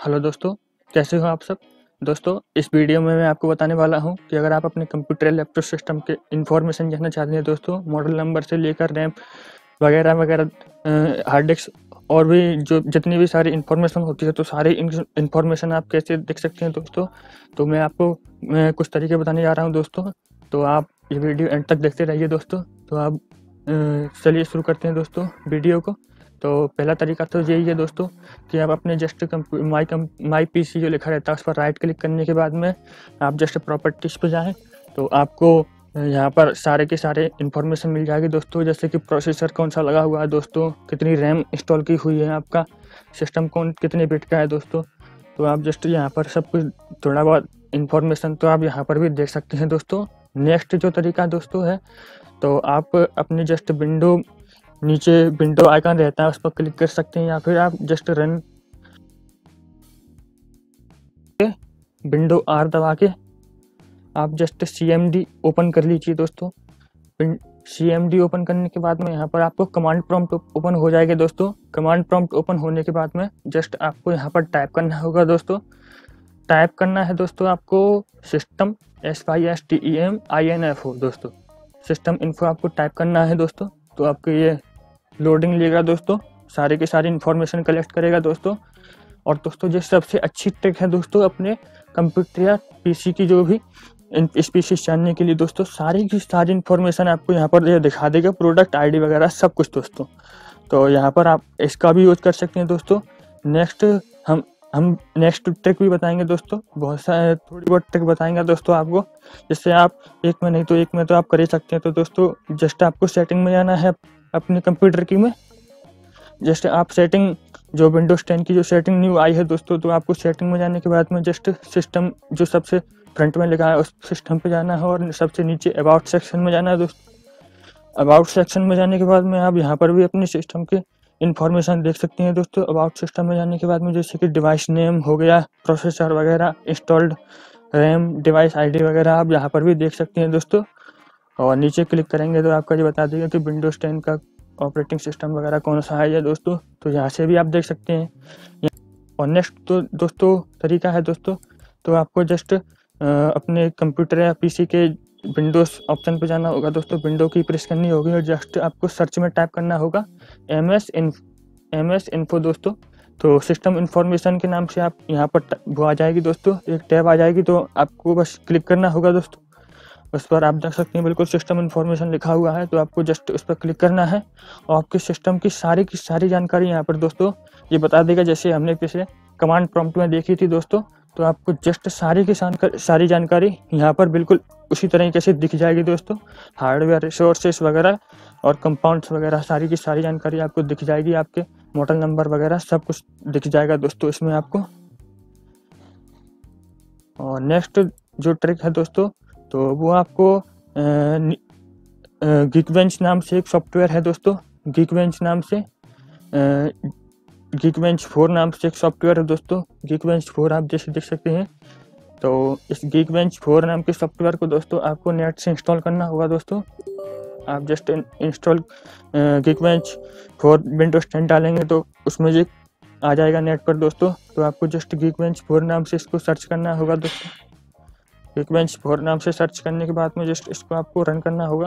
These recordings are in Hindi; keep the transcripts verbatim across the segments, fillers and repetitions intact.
हेलो दोस्तों, कैसे हो आप सब। दोस्तों, इस वीडियो में मैं आपको बताने वाला हूं कि अगर आप अपने कंप्यूटर या लैपटॉप सिस्टम के इन्फॉर्मेशन जानना चाहते हैं दोस्तों, मॉडल नंबर से लेकर रैम वगैरह वगैरह, हार्ड डिस्क और भी जो जितनी भी सारी इन्फॉर्मेशन होती है, तो सारी इन्फॉर्मेशन आप कैसे देख सकते हैं दोस्तों। तो मैं आपको मैं कुछ तरीके बताने जा रहा हूँ दोस्तों। तो आप ये वीडियो एंड तक देखते रहिए दोस्तों। तो आप चलिए शुरू करते हैं दोस्तों वीडियो को। तो पहला तरीका तो यही है दोस्तों कि आप अपने just my come my PC जो लिखा रहता है उस पर राइट क्लिक करने के बाद में आप जस्ट प्रॉपर्टीज पे जाएं, तो आपको यहाँ पर सारे के सारे इन्फॉर्मेशन मिल जाएगी दोस्तों। जैसे कि प्रोसेसर कौन सा लगा हुआ है दोस्तों, कितनी रैम इंस्टॉल की हुई है, आपका सिस्टम कौन कितने बिट का है दोस्तों। तो आप जस्ट यहाँ पर सब कुछ थोड़ा बहुत इन्फॉर्मेशन तो आप यहाँ पर भी देख सकते हैं दोस्तों। नेक्स्ट जो तरीका दोस्तों है, तो आप अपने जस्ट विंडो नीचे विंडो आइकन रहता है उस पर क्लिक कर सकते हैं, या फिर आप जस्ट रन विंडो आर दबा के आप just C M D open कर लीजिए दोस्तों। सी एम डी ओपन करने के बाद में यहाँ पर आपको कमांड प्रॉम्प्ट ओपन हो जाएगा दोस्तों। कमांड प्रॉम्प्ट ओपन होने के बाद में जस्ट आपको यहाँ पर टाइप करना होगा दोस्तों। टाइप करना है दोस्तों आपको system S Y S T E M I N F O दोस्तों। सिस्टम इन्फो आपको टाइप करना है दोस्तों। तो आपको ये लोडिंग लेगा दोस्तों, सारे के सारे इन्फॉर्मेशन कलेक्ट करेगा दोस्तों। और दोस्तों जो सबसे अच्छी ट्रिक है दोस्तों, अपने कंप्यूटर या पीसी की जो भी स्पीशीज जानने के लिए दोस्तों, सारी की सारी इन्फॉर्मेशन आपको यहाँ पर दिखा देगा, प्रोडक्ट आईडी वगैरह सब कुछ दोस्तों। तो यहाँ पर आप इसका भी यूज कर सकते हैं दोस्तों। नेक्स्ट हम हम नेक्स्ट ट्रिक भी बताएंगे दोस्तों, बहुत सारे थोड़ी बहुत ट्रिक बताएंगे दोस्तों आपको, जिससे आप एक में नहीं तो एक में तो आप कर ही सकते हैं। तो दोस्तों जस्ट आपको सेटिंग में जाना है अपने कंप्यूटर की में। जस्ट आप सेटिंग जो विंडोज टेन की जो सेटिंग न्यू आई है दोस्तों, तो आपको सेटिंग में जाने के बाद में जस्ट सिस्टम जो सबसे फ्रंट में लिखा है उस सिस्टम पे जाना है, और सबसे नीचे अबाउट सेक्शन में जाना है दोस्तों। अबाउट सेक्शन में जाने के बाद में आप यहाँ पर भी अपने सिस्टम के इन्फॉर्मेशन देख सकते हैं दोस्तों। अबाउट सिस्टम में जाने के बाद में जैसे कि डिवाइस नेम हो गया, प्रोसेसर वगैरह, इंस्टॉल्ड रैम, डिवाइस आईडी वगैरह आप यहाँ पर भी देख सकते हैं दोस्तों। और नीचे क्लिक करेंगे तो आपका ये बता देगा कि विंडोज टेन का ऑपरेटिंग सिस्टम वगैरह कौन सा है दोस्तों। तो यहाँ से भी आप देख सकते हैं। और नेक्स्ट तो दोस्तों तरीका है दोस्तों, तो आपको जस्ट अपने कंप्यूटर या पीसी के विंडोज ऑप्शन पे जाना होगा दोस्तों। विंडो की प्रेस करनी होगी और जस्ट आपको सर्च में टाइप करना होगा M S M S info दोस्तों। तो सिस्टम इन्फॉर्मेशन के नाम से आप यहाँ पर वो आ जाएगी दोस्तों, एक टैब आ जाएगी, तो आपको बस क्लिक करना होगा दोस्तों। उस पर आप देख सकते हैं बिल्कुल सिस्टम इन्फॉर्मेशन लिखा हुआ है, तो आपको जस्ट उस पर क्लिक करना है और आपके सिस्टम की सारी की सारी जानकारी यहाँ पर दोस्तों ये बता देगा। जैसे हमने पिछले कमांड प्रॉम्प्ट में देखी थी दोस्तों, तो आपको जस्ट सारी की सारी जानकारी यहाँ पर बिल्कुल उसी तरीके से दिख जाएगी दोस्तों। हार्डवेयर रिसोर्सेस वगैरह और कंपाउंड्स वगैरह सारी की सारी जानकारी आपको दिख जाएगी, आपके मॉडल नंबर वगैरह सब कुछ दिख जाएगा दोस्तों इसमें आपको। और नेक्स्ट जो ट्रिक है दोस्तों, तो वो आपको गीकबेंच नाम से एक सॉफ्टवेयर है दोस्तों। गीकबेंच नाम से गीकबेंच फोर नाम से एक सॉफ्टवेयर है दोस्तों। गीकबेंच फोर आप जैसे देख सकते हैं, तो इस गीकबेंच फोर नाम के सॉफ्टवेयर को दोस्तों आपको नेट से इंस्टॉल करना होगा दोस्तों। आप just install Geekbench for Windows ten डालेंगे तो उसमें ये आ जाएगा नेट पर दोस्तों। तो आपको जस्ट गीकबेंच फोर नाम से इसको सर्च करना होगा दोस्तों। गीकबेंच फोर नाम से सर्च करने के बाद में जस्ट इसको आपको रन करना होगा।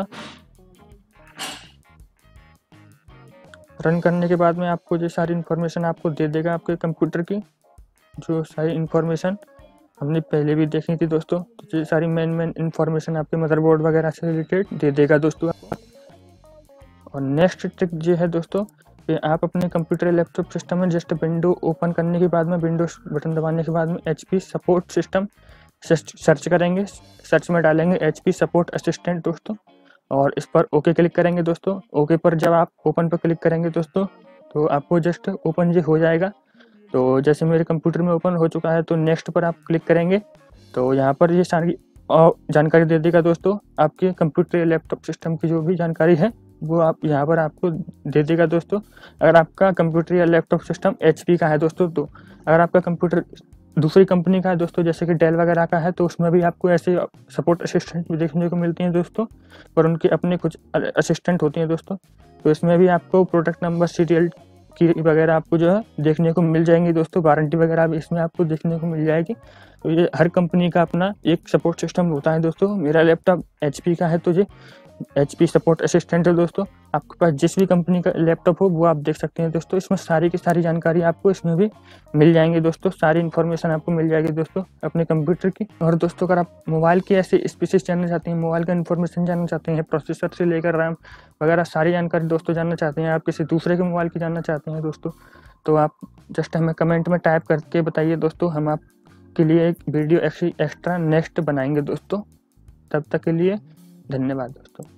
रन करने के बाद में आपको जो सारी इन्फॉर्मेशन आपको दे देगा, आपके कंप्यूटर की जो सारी इन्फॉर्मेशन हमने पहले भी देखी थी दोस्तों। तो ये सारी मेन मेन इन्फॉर्मेशन आपके मदरबोर्ड वगैरह से रिलेटेड दे देगा दोस्तों। और नेक्स्ट ट्रिक ये है दोस्तों कि आप अपने कंप्यूटर लैपटॉप सिस्टम में जस्ट विंडो ओपन करने के बाद में विंडोज बटन दबाने के बाद में H P support system search करेंगे। सर्च में डालेंगे एच पी सपोर्ट असिस्टेंट दोस्तों, और इस पर ओके क्लिक करेंगे दोस्तों। ओके पर जब आप ओपन पर क्लिक करेंगे दोस्तों, तो आपको जस्ट ओपन ये हो जाएगा। तो जैसे मेरे कंप्यूटर में ओपन हो चुका है, तो नेक्स्ट पर आप क्लिक करेंगे तो यहाँ पर ये सारी जानकारी दे देगा दोस्तों। आपके कंप्यूटर या लैपटॉप सिस्टम की जो भी जानकारी है वो आप यहाँ पर आपको दे देगा दोस्तों। अगर आपका कंप्यूटर या लैपटॉप सिस्टम एच पी का है दोस्तों, तो अगर आपका कंप्यूटर दूसरी कंपनी का है दोस्तों, जैसे कि डेल वगैरह का है, तो उसमें भी आपको ऐसे सपोर्ट असिस्टेंट भी देखने को मिलती हैं दोस्तों, पर उनके अपने कुछ असिस्टेंट होती हैं दोस्तों। तो इसमें भी आपको प्रोडक्ट नंबर, सीरियल की वगैरह आपको जो है देखने को मिल जाएंगी दोस्तों। वारंटी वगैरह भी इसमें आपको देखने को मिल जाएगी। तो ये हर कंपनी का अपना एक सपोर्ट सिस्टम होता है दोस्तों। मेरा लैपटॉप एच पी का है तो ये एच पी सपोर्ट असिस्टेंट है दोस्तों। आपके पास जिस भी कंपनी का लैपटॉप हो वो आप देख सकते हैं दोस्तों। इसमें सारी की सारी जानकारी आपको इसमें भी मिल जाएंगी दोस्तों। सारी इन्फॉर्मेशन आपको मिल जाएगी दोस्तों अपने कंप्यूटर की। और दोस्तों अगर आप मोबाइल की ऐसे स्पीसीज जानना चाहते हैं, मोबाइल का इन्फॉर्मेशन जानना चाहते हैं, प्रोसेसर से लेकर रैम वगैरह सारी जानकारी दोस्तों जानना चाहते हैं, आप किसी दूसरे के मोबाइल की जानना चाहते हैं दोस्तों, तो आप जस्ट हमें कमेंट में टाइप करके बताइए दोस्तों। हम आपके लिए एक वीडियो एक्स्ट्रा नेक्स्ट बनाएंगे दोस्तों। तब तक के लिए धन्यवाद दोस्तों।